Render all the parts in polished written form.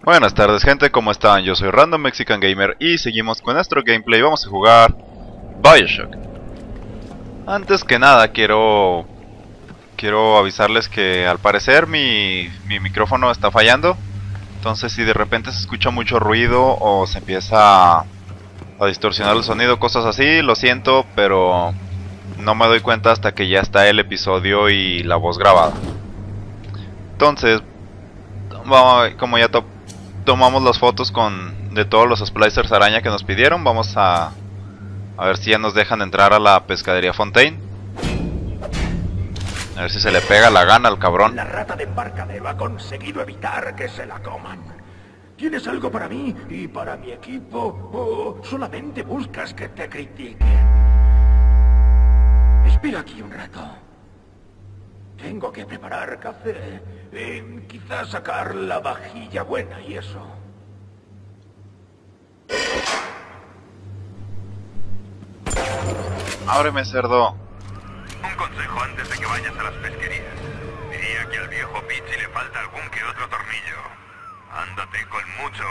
Buenas tardes gente, ¿cómo están? Yo soy Random Mexican Gamer y seguimos con nuestro gameplay. Vamos a jugar BioShock. Antes que nada quiero avisarles que al parecer mi micrófono está fallando. Entonces si de repente se escucha mucho ruido o se empieza a distorsionar el sonido, cosas así, lo siento, pero no me doy cuenta hasta que ya está el episodio y la voz grabada. Entonces, como ya tomamos las fotos de todos los splicers araña que nos pidieron, vamos a ver si ya nos dejan entrar a la pescadería Fontaine. A ver si se le pega la gana al cabrón. La rata de embarcadero ha conseguido evitar que se la coman. ¿Tienes algo para mí y para mi equipo? ¿O solamente buscas que te critiquen? Espera aquí un rato. Tengo que preparar café. Quizás sacar la vajilla buena y eso. Ábreme, cerdo. Un consejo antes de que vayas a las pesquerías. Diría que al viejo Pichi le falta algún que otro tornillo. Ándate con mucho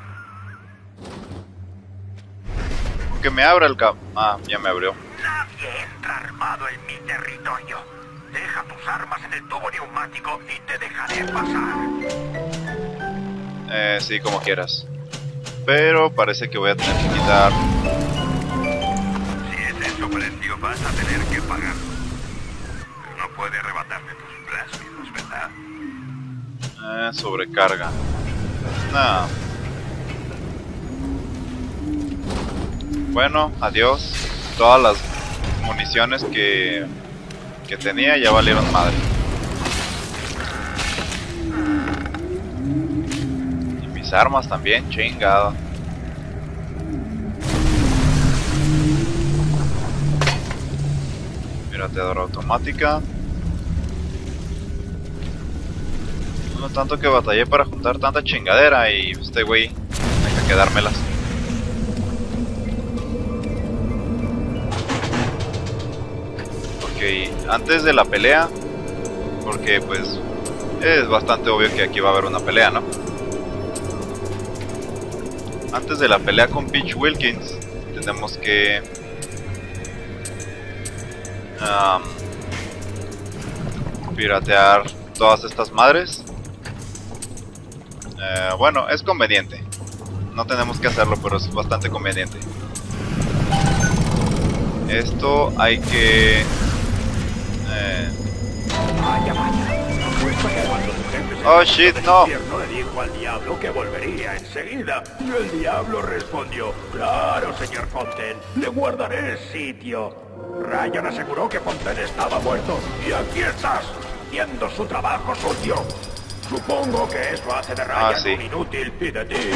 ojo. Que me abra el Ah, ya me abrió. Nadie entra armado en mi territorio. Deja tus armas en el tubo neumático y te dejaré pasar. Sí, como quieras. Pero parece que voy a tener que quitar. Si ese es su precio, vas a tener que pagarlo. Pero no puede arrebatarme tus plásmidos, ¿verdad? Sobrecarga. Nah. Bueno, adiós. Todas las municiones que tenía ya valieron madre. Y mis armas también, chingado. Pirateadora automática. No tanto que batallé para juntar tanta chingadera y este güey deja quedármelas. Antes de la pelea, porque pues es bastante obvio que aquí va a haber una pelea, ¿no? Antes de la pelea con Peach Wilkins tenemos que piratear todas estas madres. Bueno, es conveniente. No tenemos que hacerlo, pero es bastante conveniente. Esto hay que... Oh shit, no. Le dijo al diablo que volvería enseguida. Y el diablo respondió: claro, señor Fontaine, le guardaré el sitio. Ryan aseguró que Fontaine estaba muerto. Y aquí estás, haciendo su trabajo sucio. Supongo que eso hace de Ryan sí. un inútil y de ti.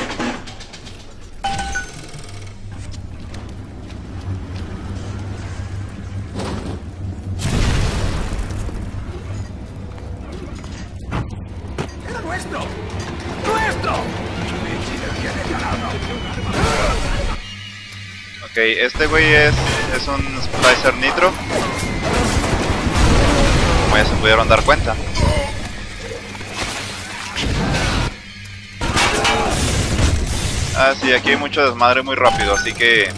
Ok, este güey es un Splicer Nitro, como ya se pudieron dar cuenta. Ah, sí, aquí hay mucho desmadre muy rápido, así que...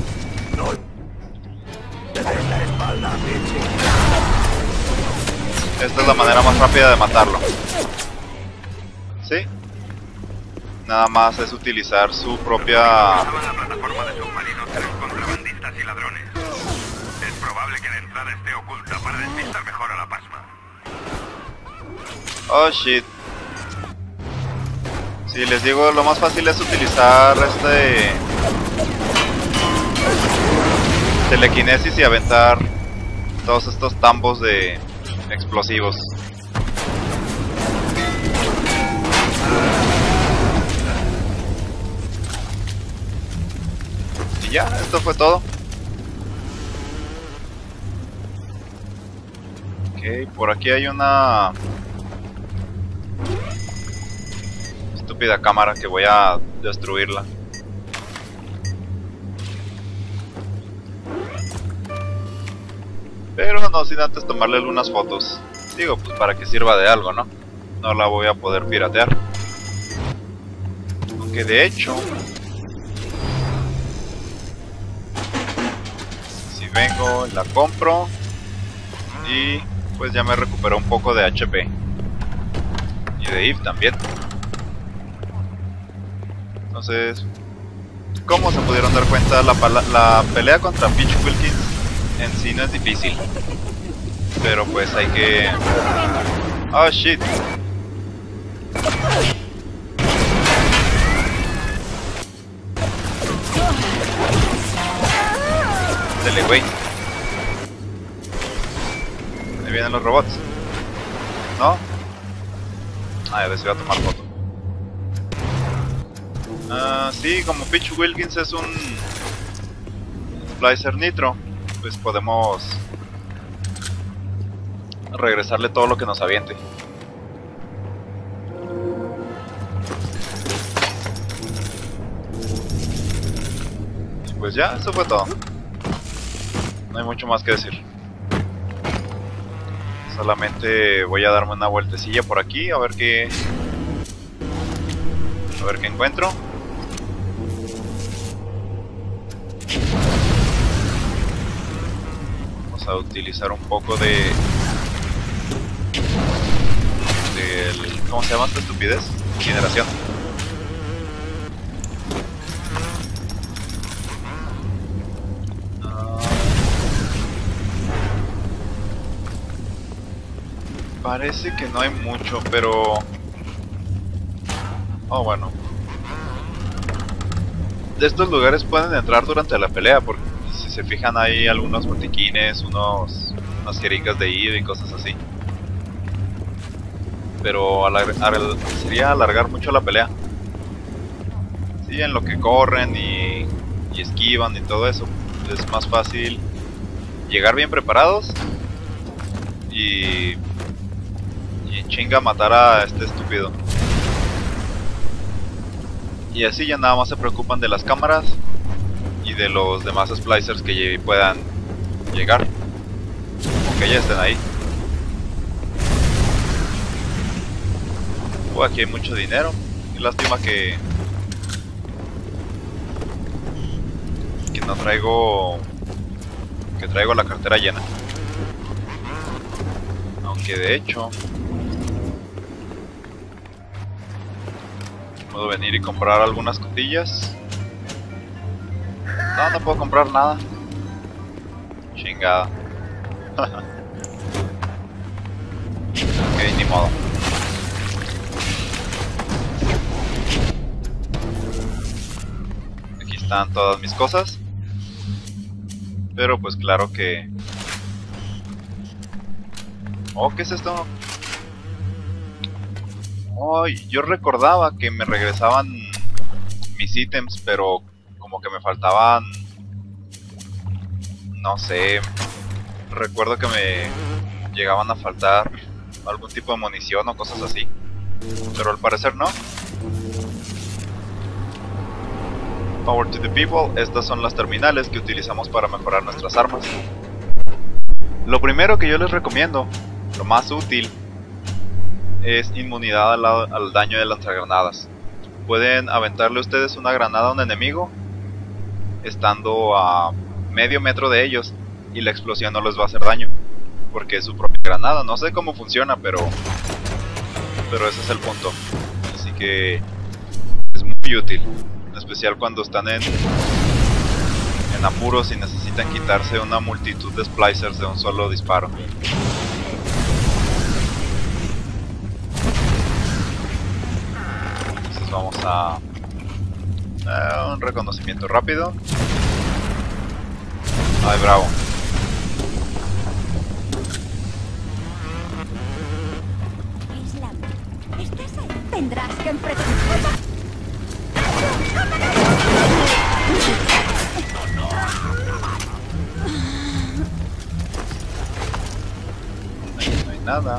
esta es la manera más rápida de matarlo. ¿Sí? Nada más es utilizar su propia... La plataforma de submarinos eran contrabandistas y ladrones. Es probable que la entrada esté oculta para despistar mejor a la pasma. Oh shit. Si les digo, lo más fácil es utilizar telequinesis y aventar todos estos tambos de explosivos. Y ya, esto fue todo. Ok, por aquí hay una estúpida cámara que voy a destruirla. Pero no sin antes tomarle unas fotos. Digo, pues para que sirva de algo, ¿no? No la voy a poder piratear. Aunque de hecho, si vengo, la compro y pues ya me recuperó un poco de HP. Y de Eve también. Entonces, como se pudieron dar cuenta, la pelea contra Peach Wilkins en sí no es difícil. Pero pues hay que... Oh shit. Dele, güey. Ahí vienen los robots. ¿No? Ah, ya les iba a tomar foto. Sí, como Peach Wilkins es un Splicer Nitro, pues podemos regresarle todo lo que nos aviente. Y pues ya, eso fue todo. No hay mucho más que decir. Solamente voy a darme una vueltecilla por aquí a ver qué encuentro. Vamos a utilizar un poco del ¿cómo se llama esta estupidez? Generación. Parece que no hay mucho, pero... Oh, bueno. De estos lugares pueden entrar durante la pelea, porque si se fijan hay algunos botiquines, unas jeringas de Eve y cosas así. Pero sería alargar mucho la pelea. Sí, en lo que corren y esquivan y todo eso. Es más fácil llegar bien preparados y chinga matar a este estúpido. Y así ya nada más se preocupan de las cámaras y de los demás splicers que puedan llegar, aunque ya estén ahí. Aquí hay mucho dinero. Qué lástima que no traigo la cartera llena. Aunque de hecho puedo venir y comprar algunas cotillas. No puedo comprar nada. Chingada. Ok, ni modo. Aquí están todas mis cosas. Pero pues claro que... Oh, ¿qué es esto? Oh, yo recordaba que me regresaban mis ítems, pero como que me faltaban... No sé... Recuerdo que me llegaban a faltar algún tipo de munición o cosas así. Pero al parecer no. Power to the people, estas son las terminales que utilizamos para mejorar nuestras armas. Lo primero que yo les recomiendo, lo más útil, es inmunidad al daño de lanzagranadas. Pueden aventarle ustedes una granada a un enemigo estando a medio metro de ellos y la explosión no les va a hacer daño, porque es su propia granada. No sé cómo funciona, pero ese es el punto. Así que es muy útil. En especial cuando están en apuros y necesitan quitarse una multitud de splicers de un solo disparo. Entonces vamos a un reconocimiento rápido. Ay, bravo. Tendrás que enfrentar. Ahí no hay nada.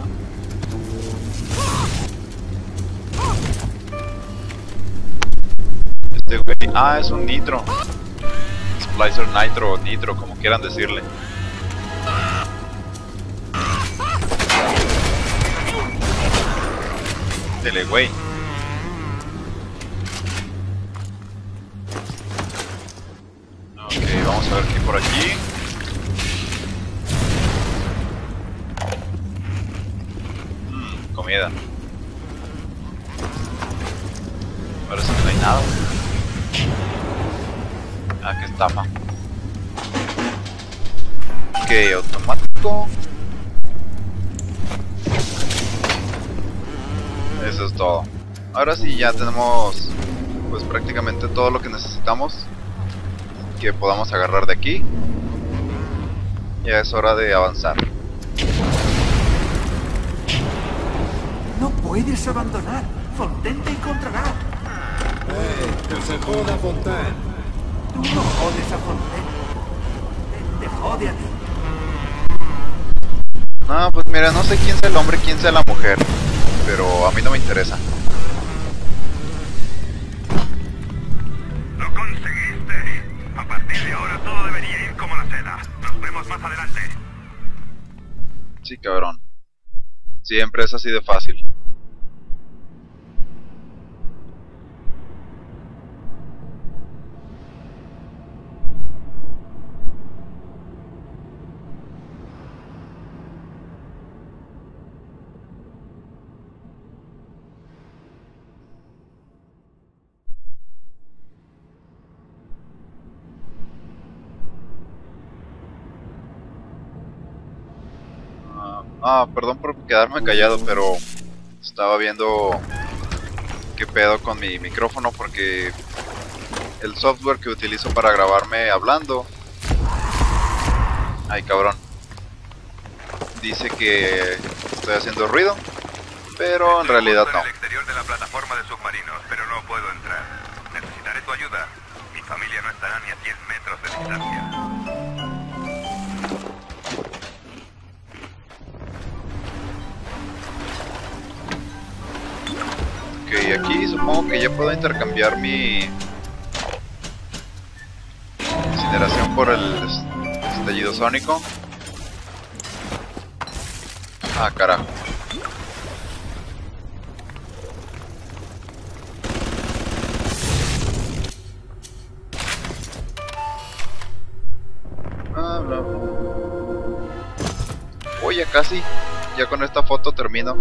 Este güey... Ah, es un nitro. Splicer nitro o nitro, como quieran decirle. Dele, güey. Vamos a ver qué hay por aquí. Comida. Parece que no hay nada. Ah, qué estafa. Ok, automático. Eso es todo. Ahora sí ya tenemos pues prácticamente todo lo que necesitamos que podamos agarrar de aquí. Ya es hora de avanzar. No puedes abandonar. Fontaine te encontrará. Que se joda Fontaine. Tú no jodes a Fontaine. Te jode a ti. No, pues mira, no sé quién sea el hombre, quién sea la mujer, pero a mí no me interesa. ¡Lo conseguiste! A partir de ahora todo debería ir como la seda. Nos vemos más adelante. Sí, cabrón. Siempre es así de fácil. Perdón por quedarme callado, pero estaba viendo qué pedo con mi micrófono porque el software que utilizo para grabarme hablando, ay cabrón, dice que estoy haciendo ruido, pero en realidad no. Estoy en el exterior de la plataforma de submarinos, pero no puedo entrar. Necesitaré tu ayuda. Mi familia no estará ni a 100 metros de distancia. Ok, aquí supongo que ya puedo intercambiar mi incineración por el estallido sónico. Ah, carajo. No. Oye, casi. Ya con esta foto termino.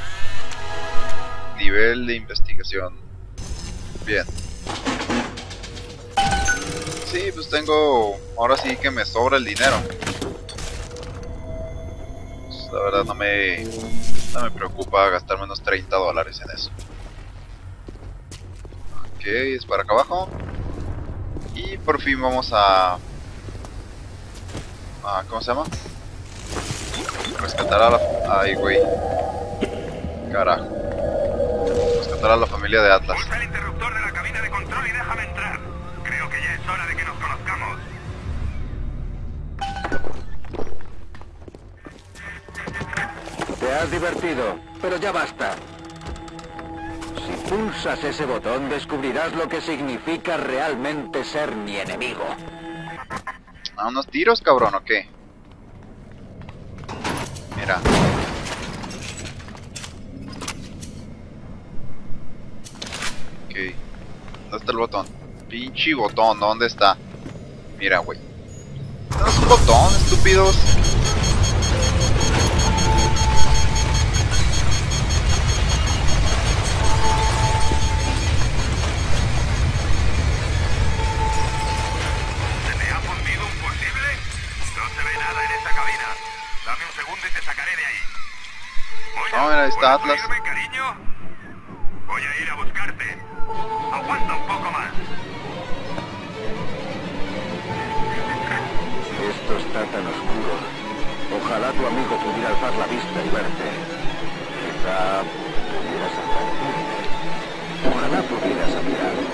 Nivel de investigación. Bien. Sí, pues tengo... Ahora sí que me sobra el dinero. Pues la verdad no me preocupa gastarme unos $30 en eso. Ok, es para acá abajo. Y por fin vamos a... ¿cómo se llama? Rescatar a la... Ay, güey. Carajo. Rescatar a la familia de Atlas. Pulsa el interruptor de la cabina de control y déjame entrar. Creo que ya es hora de que nos conozcamos. Te has divertido, pero ya basta. Si pulsas ese botón, descubrirás lo que significa realmente ser mi enemigo. ¿A unos tiros, cabrón, o qué? Mira. Ok. ¿Dónde está el botón? Pinche botón, ¿dónde está? Mira, güey. No es un botón, estúpidos. ¿Se me ha fundido un fusible? No se ve nada en esa cabina. Dame un segundo y te sacaré de ahí. Oye, No, mira, ahí está ¿puedes Atlas. oírme, cariño? Voy a ir a buscarte. Aguanta un poco más. Esto está tan oscuro. Ojalá tu amigo pudiera alzar la vista y verte. Quizá pudieras advertirme. Ojalá pudieras hacer algo.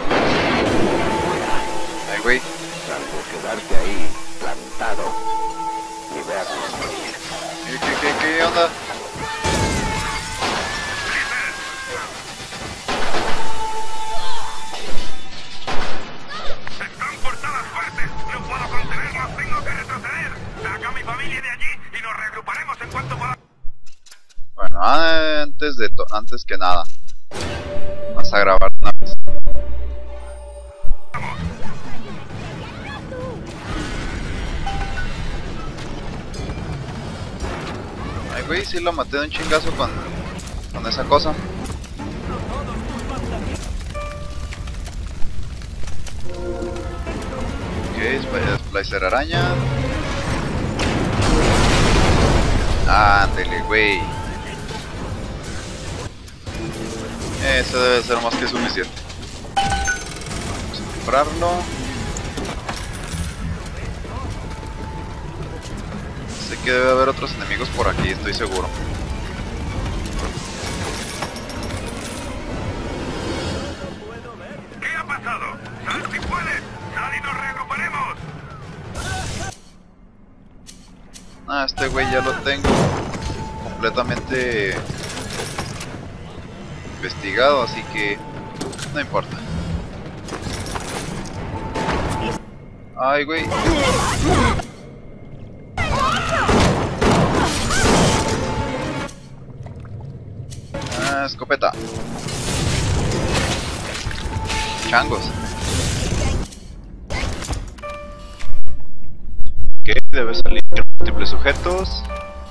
Ay, güey. Salvo quedarte ahí, plantado, y vernos morir. ¿Qué onda? ¡Están portadas fuertes! ¡No puedo contenerlos! ¡Tengo que retroceder! ¡Saca a mi familia de allí y nos reagruparemos en cuanto podamos! Bueno, antes que nada, vamos a grabar una vez. güey, sí lo maté de un chingazo con esa cosa. Ok, Splicer araña. Ándele, güey. Eso debe ser más que suficiente. Vamos a comprarlo. Sé que debe haber otros enemigos por aquí, estoy seguro. ¿Qué ha pasado? ¡Sal si puedes! ¡Sal y nos reagruparemos! Ah, este güey ya lo tengo completamente investigado, así que no importa. Ay, güey. Ah, escopeta. Changos. Ok, debe salir múltiples sujetos.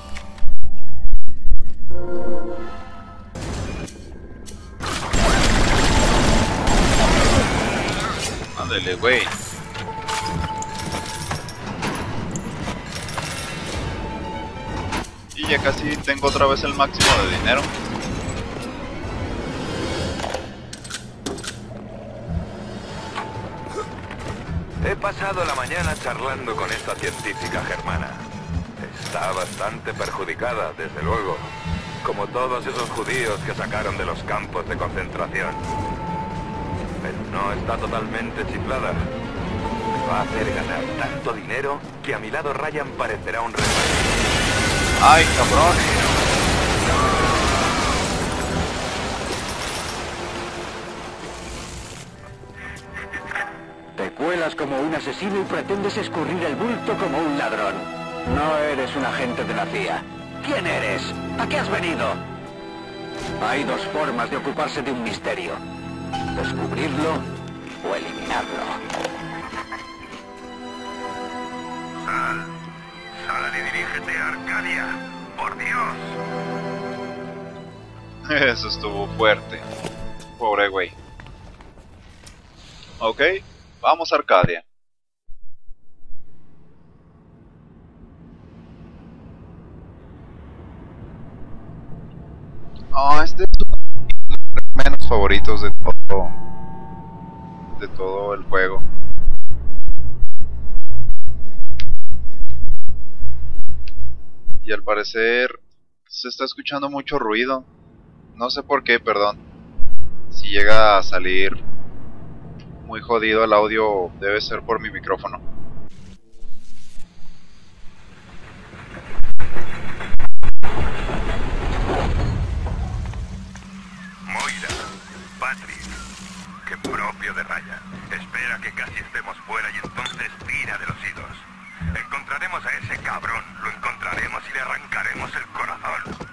Ándale, güey. Y ya casi tengo otra vez el máximo de dinero. He pasado la mañana charlando con esta científica germana. Está bastante perjudicada, desde luego. Como todos esos judíos que sacaron de los campos de concentración. Pero no está totalmente chiflada. Me va a hacer ganar tanto dinero que a mi lado Ryan parecerá un rey. ¡Ay, cabrón! Te cuelas como un asesino y pretendes escurrir el bulto como un ladrón. No eres un agente de la CIA. ¿Quién eres? ¿A qué has venido? Hay dos formas de ocuparse de un misterio. Descubrirlo o eliminarlo. Sal y dirígete a Arcadia. ¡Por Dios! Eso estuvo fuerte. Pobre güey. Ok, vamos a Arcadia. Este es uno de los menos favoritos de todo el juego. Y al parecer se está escuchando mucho ruido. No sé por qué, perdón. Si llega a salir muy jodido el audio, debe ser por mi micrófono. Moira, Patrick, qué propio de Ryan. Espera que casi estemos fuera y entonces tira de los hilos. Encontraremos a ese cabrón, lo encontraremos y le arrancaremos el corazón.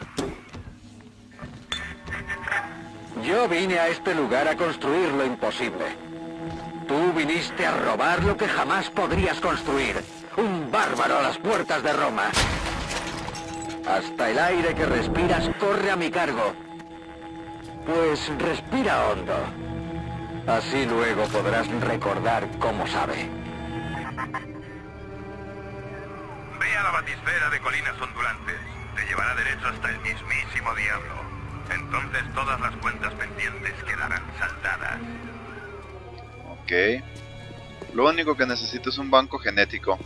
Yo vine a este lugar a construir lo imposible. Tú viniste a robar lo que jamás podrías construir. Un bárbaro a las puertas de Roma. Hasta el aire que respiras corre a mi cargo. Pues respira hondo. Así luego podrás recordar cómo sabe. Ve a la batisfera de colinas ondulantes. Te llevará derecho hasta el mismísimo diablo. Entonces todas las cuentas pendientes quedarán saldadas. Ok. Lo único que necesito es un banco genético.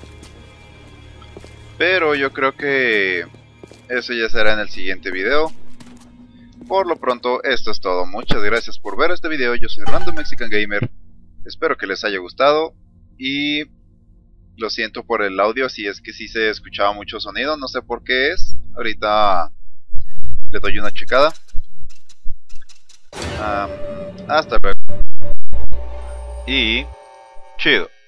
Pero yo creo que eso ya será en el siguiente video. Por lo pronto, esto es todo. Muchas gracias por ver este video. Yo soy Random Mexican Gamer. Espero que les haya gustado. Y lo siento por el audio, si es que sí se escuchaba mucho sonido. No sé por qué es. Ahorita le doy una checada. Hasta luego. Y chido.